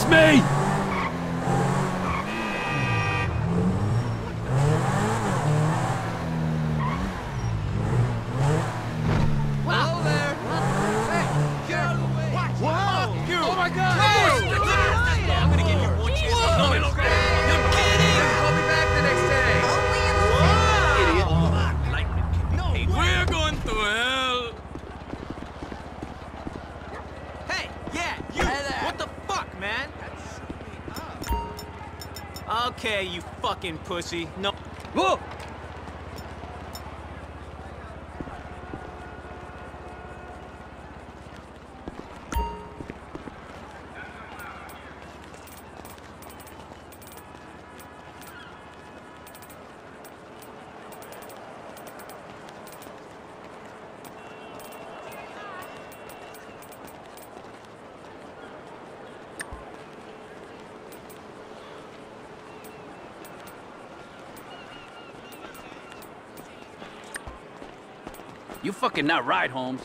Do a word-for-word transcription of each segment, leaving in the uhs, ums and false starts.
me! Hello there! Hey, get out of the way! Watch! Whoa! You! Oh my God! Hey! I'm gonna give you one chance. No, no, no. You're kidding! Call me back the next day! Wow. Lightning can be no paid. We're going to hell! Hey! Yeah! You! Hey there. What the fuck, man? Okay, you fucking pussy. No. Whoa! You fucking not right, Holmes.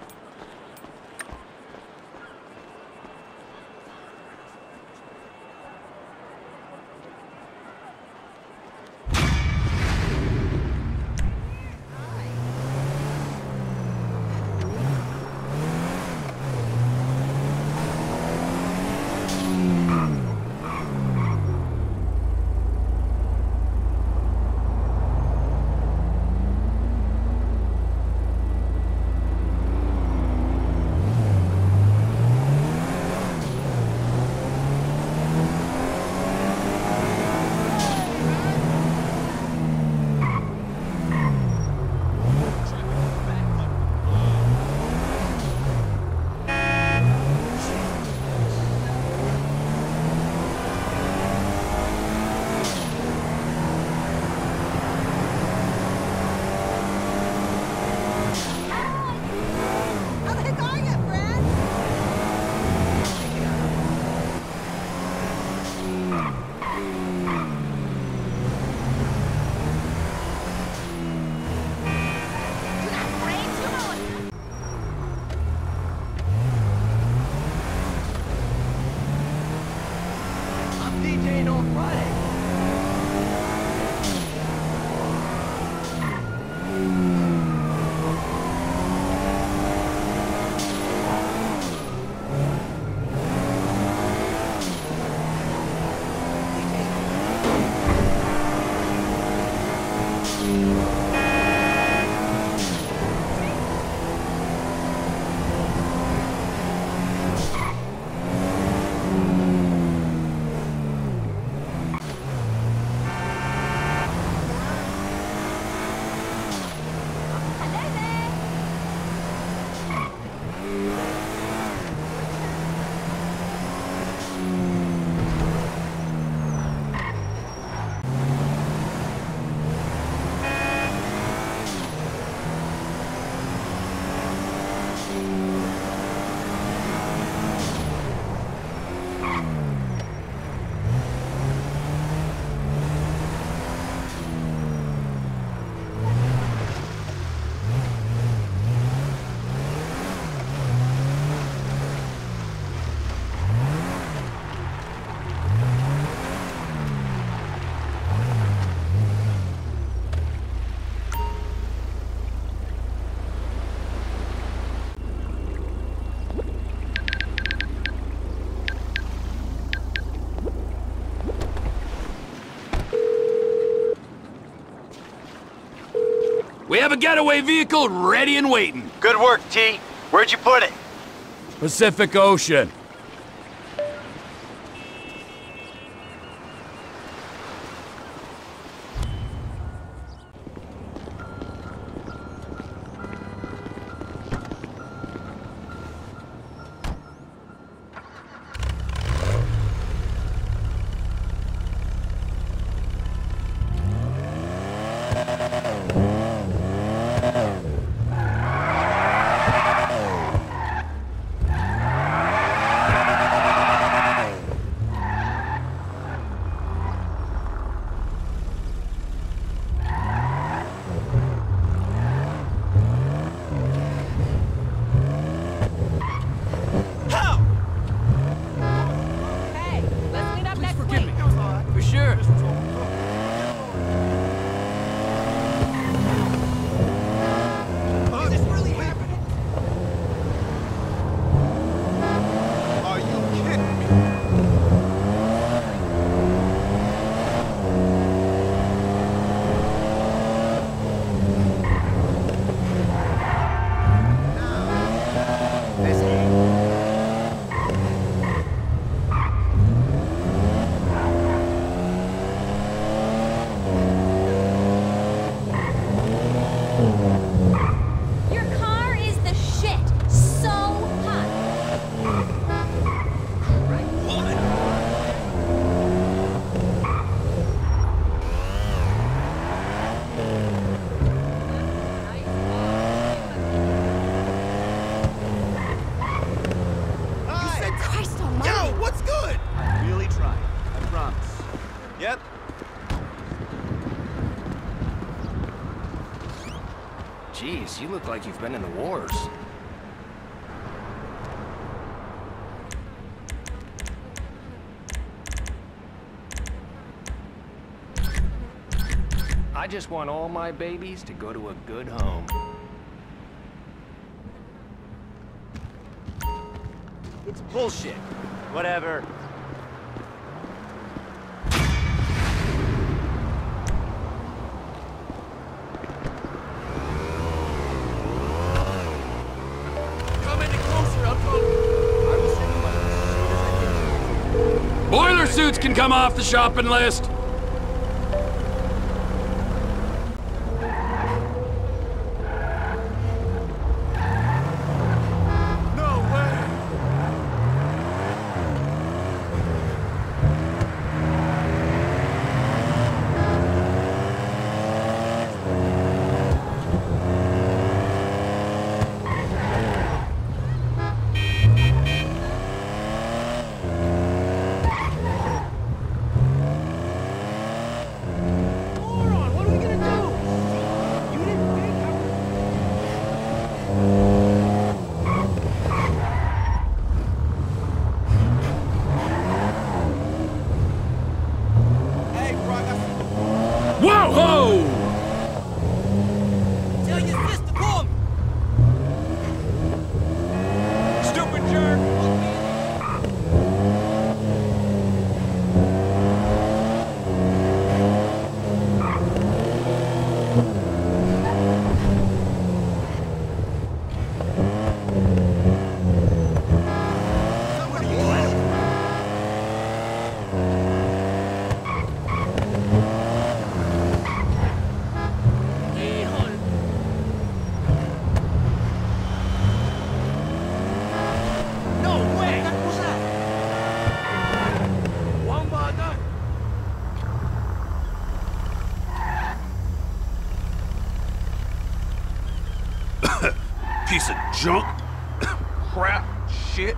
We have a getaway vehicle ready and waiting. Good work, T. Where'd you put it? Pacific Ocean. Jeez, you look like you've been in the wars. I just want all my babies to go to a good home. It's bullshit. Whatever. Come any closer, I'll call. I will send you money as soon as I get. Boiler suits can come off the shopping list. Piece of junk. Crap. Shit.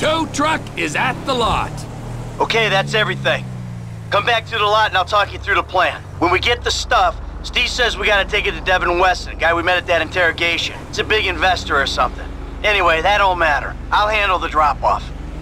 Tow truck is at the lot. Okay, that's everything. Come back to the lot and I'll talk you through the plan. When we get the stuff, Steve says we gotta take it to Devin Weston, the guy we met at that interrogation. It's a big investor or something. Anyway, that don't matter. I'll handle the drop-off.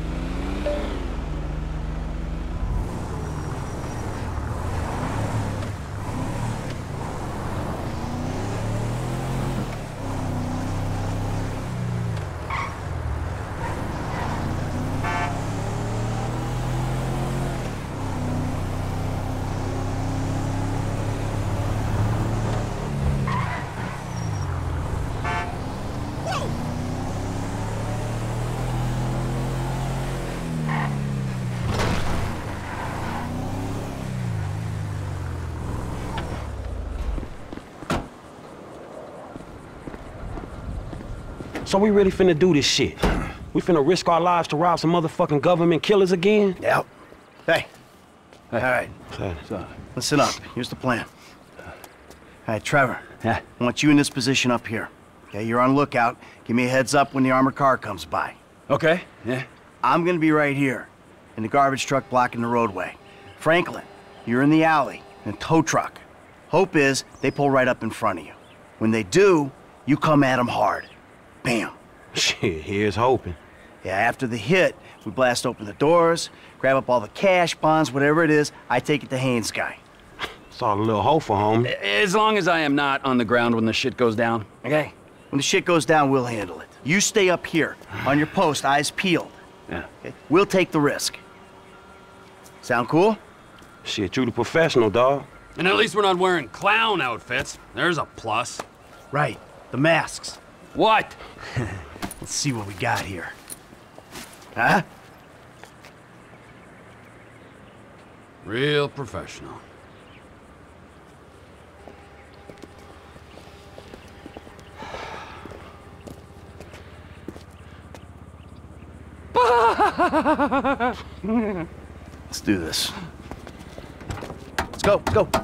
So we really finna do this shit? We finna risk our lives to rob some motherfucking government killers again? Yep. Hey. Hey. All right. Hey. So, listen up. Here's the plan. All right, Trevor. Yeah? I want you in this position up here. Okay, you're on lookout. Give me a heads up when the armored car comes by. Okay, yeah. I'm gonna be right here, in the garbage truck blocking the roadway. Franklin, you're in the alley, in a tow truck. Hope is they pull right up in front of you. When they do, you come at them hard. Bam. Shit, here's hoping. Yeah, after the hit, we blast open the doors, grab up all the cash, bonds, whatever it is, I take it to Haynes' guy. It's all a little hopeful, homie. As long as I am not on the ground when the shit goes down. Okay? When the shit goes down, we'll handle it. You stay up here, on your post, eyes peeled. Yeah. Okay? We'll take the risk. Sound cool? Shit, you the professional, dawg. And at least we're not wearing clown outfits. There's a plus. Right. The masks. What? Let's see what we got here. Huh? Real professional. Let's do this. Let's go, let's go.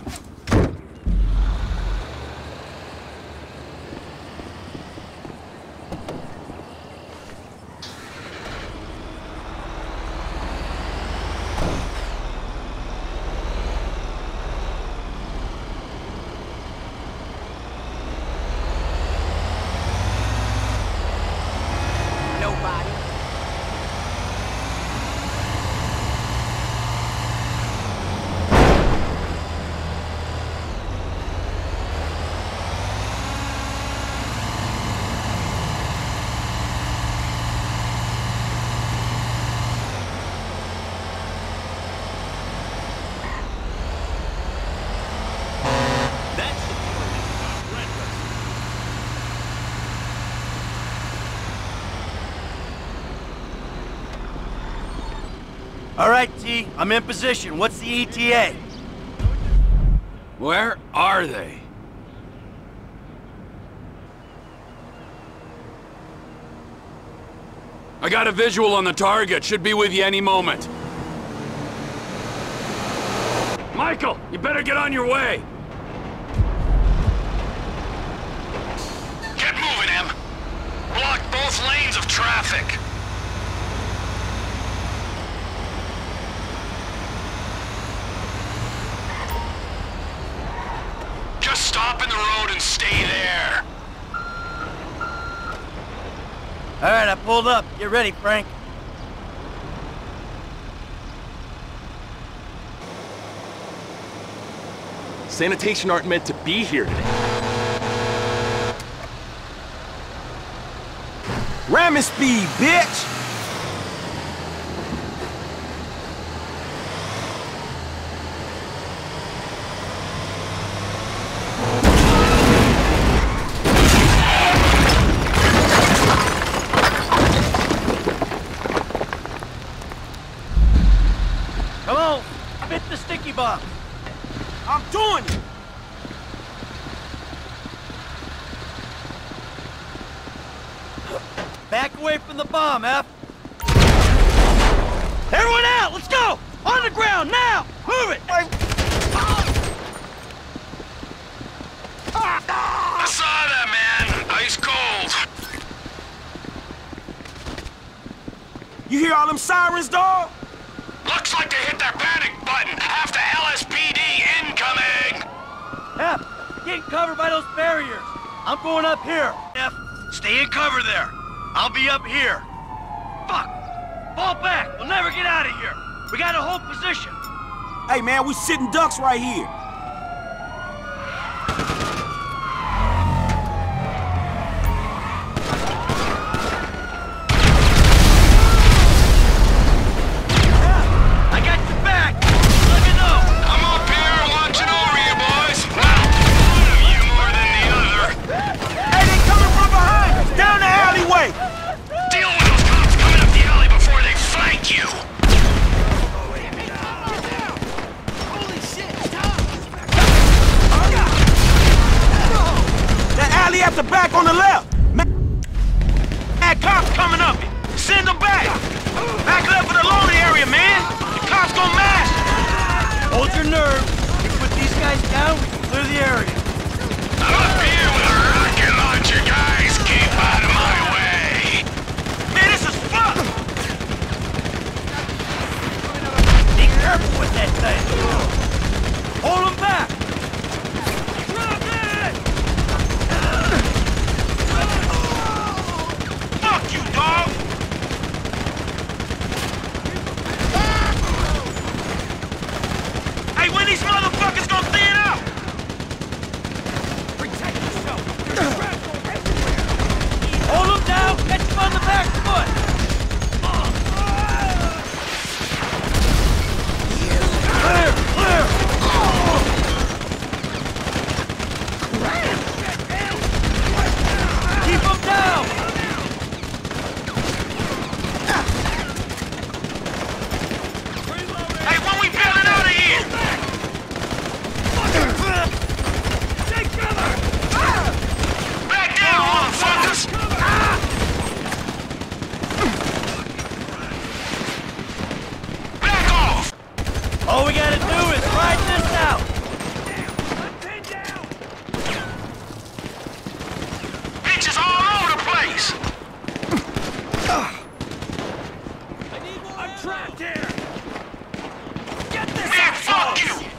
All right, T, I'm in position. What's the E T A? Where are they? I got a visual on the target. Should be with you any moment. Michael, you better get on your way. Get moving, Em. Block both lanes of traffic. Just stop in the road and stay there. All right, I pulled up. Get ready, Frank. Sanitation aren't meant to be here today. Ramming speed, bitch! Come on, fit the sticky bomb. I'm doing it! Back away from the bomb, F. Everyone out! Let's go! On the ground, now! Move it! I saw that, man. Ice cold. You hear hear all them sirens, dog? Looks like they hit their panic button. Half the L S P D incoming! F, getting covered by those barriers. I'm going up here. F, stay in cover there. I'll be up here. Fuck! Fall back! We'll never get out of here! We gotta hold position! Hey, man, we sitting ducks right here. I got your back! Let me know! I'm up here watching over you boys. Well, one of you more than the other. Hey, they coming from behind us, down the alleyway. Deal with those cops coming up the alley before they flank you. Alley at the back on the left. Man, cops coming up. Send them back. Back left for the loading area, man. The cops gonna mash. Hold your nerve. You put these guys down, we can clear the area. I'm up here with a rocket launcher, guys. Keep out of my way. Man, this is fun. Be careful with that thing. Hold them back. Fuck you, dog. Hey, when these motherfuckers gonna thin out? Protect yourself! Hold them down, catch them on the back foot. Clear, clear. Keep them down. Hey, when we bailing out of here? Take cover! Back down, motherfuckers. Back off. All we gotta do is ride this out. Bitches all over the place. I'm trapped here! Get this Man, out, fuck folks! you.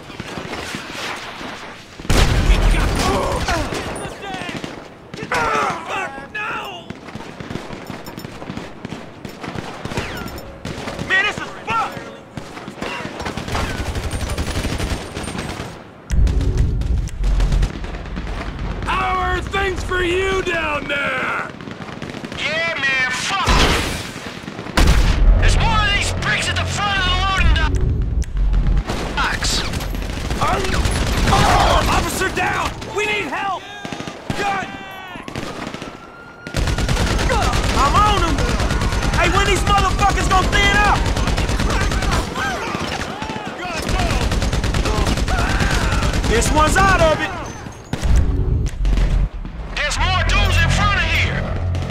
Fuck, no! Man, this is fun. How are things for you down there? Yeah, man, fuck you. There's more of these bricks at the front of the loading dock. Box. Officer down. We need help. Gun. I'm on him. Hey, when these motherfuckers gonna thin out? This one's out of it. There's more dudes in front of here.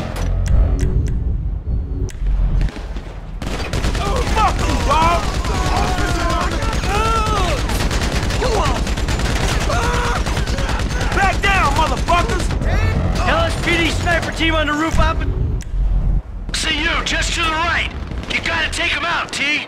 Fuck you, dog. Back down, motherfuckers. L S P D sniper team on the roof up. See you, just to the right. You gotta take them out, T.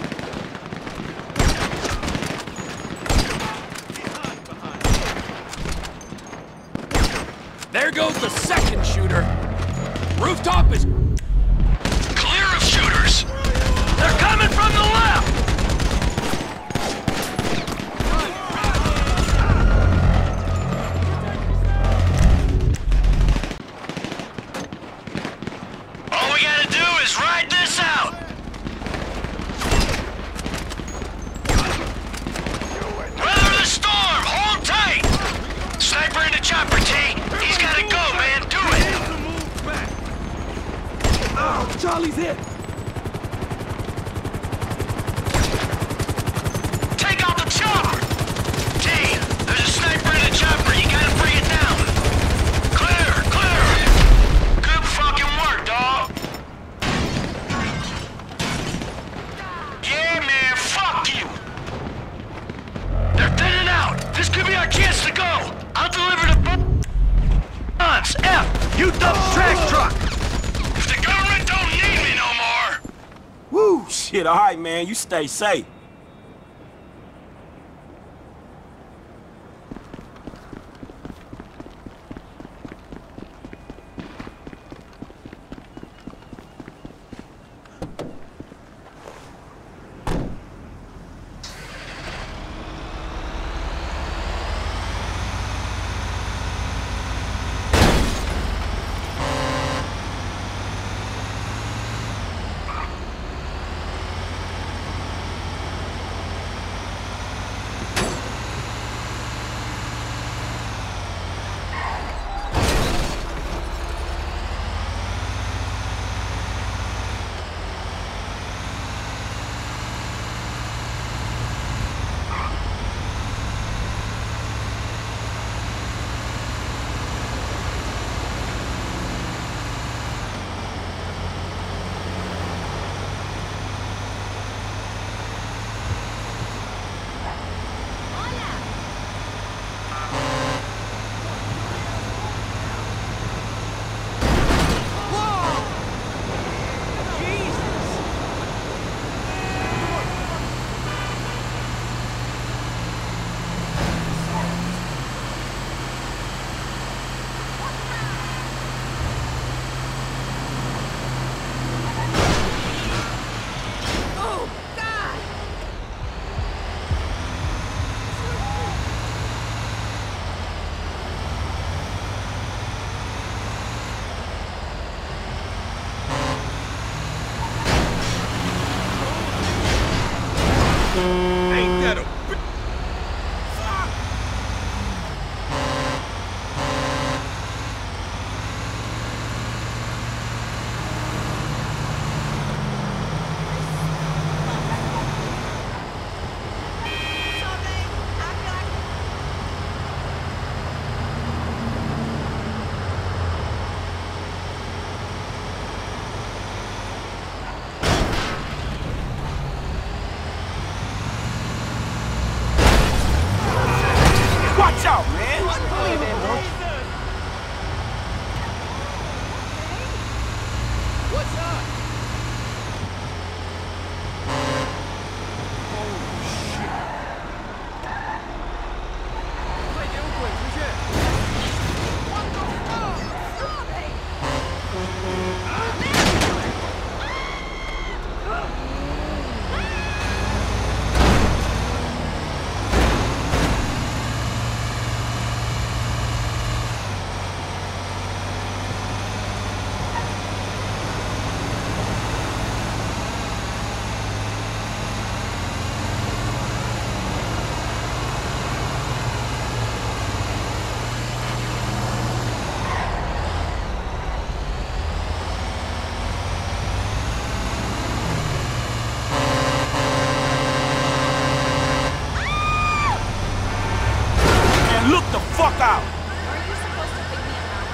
There goes the second shooter. Rooftop is Clear of shooters. They're coming from the left. All we gotta do is ride this out. Weather the storm. Hold tight. Sniper in the chopper, T. He's gotta go, man. Do it. Oh, Charlie's hit! Shit, all right, man. You stay safe. Ain't that a bi- Watch out, man! What's up? Look the fuck out! Are you supposed to pick me up?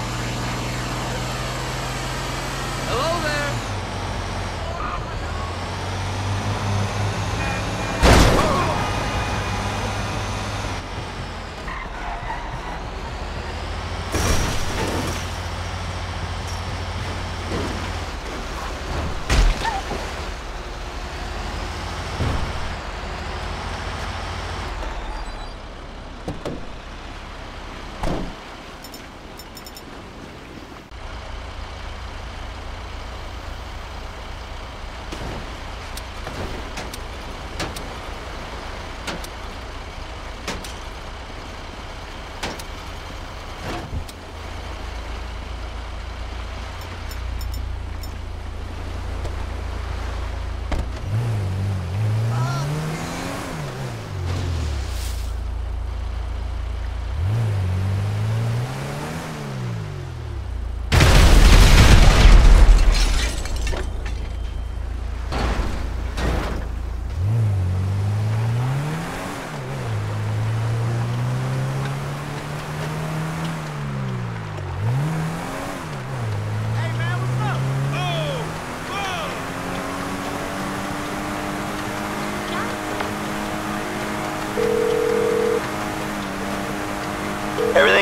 Hello there.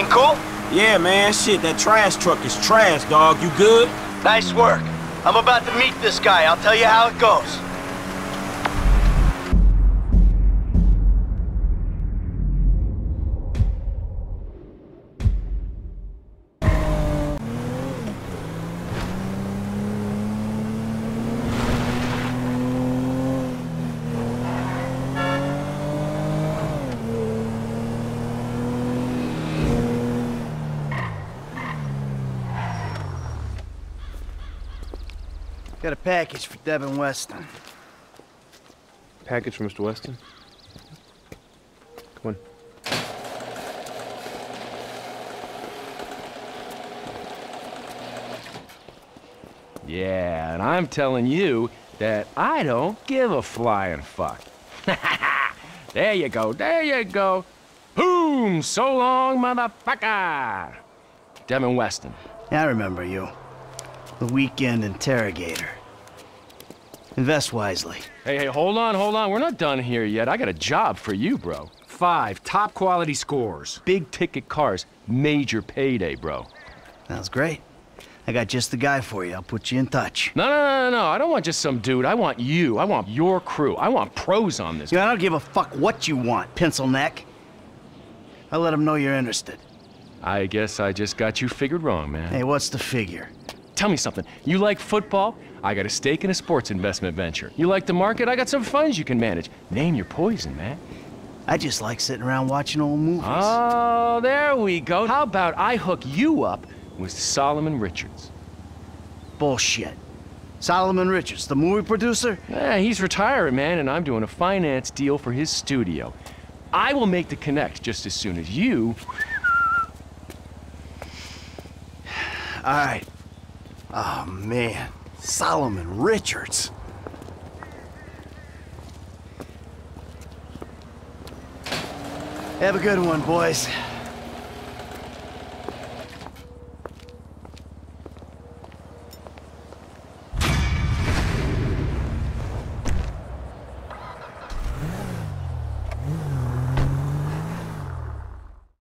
Everything cool? Yeah, man, shit, that trash truck is trash, dog. You good? Nice work. I'm about to meet this guy. I'll tell you how it goes. Got a package for Devin Weston. Package for Mister Weston? Come on. Yeah, and I'm telling you that I don't give a flying fuck. There you go, there you go. Boom! So long, motherfucker! Devin Weston. Yeah, I remember you. The weekend interrogator. Invest wisely. Hey, hey, hold on, hold on. We're not done here yet. I got a job for you, bro. Five top quality scores. Big ticket cars. Major payday, bro. Sounds great. I got just the guy for you. I'll put you in touch. No, no, no, no, no. I don't want just some dude. I want you. I want your crew. I want pros on this. You know, I don't give a fuck what you want, pencil neck. I'll let them know you're interested. I guess I just got you figured wrong, man. Hey, what's the figure? Tell me something. You like football? I got a stake in a sports investment venture. You like the market? I got some funds you can manage. Name your poison, man. I just like sitting around watching old movies. Oh, there we go. How about I hook you up with Solomon Richards? Bullshit. Solomon Richards, the movie producer? Yeah, he's retiring, man, and I'm doing a finance deal for his studio. I will make the connect just as soon as you... All right. Oh, man. Solomon Richards. Have a good one, boys.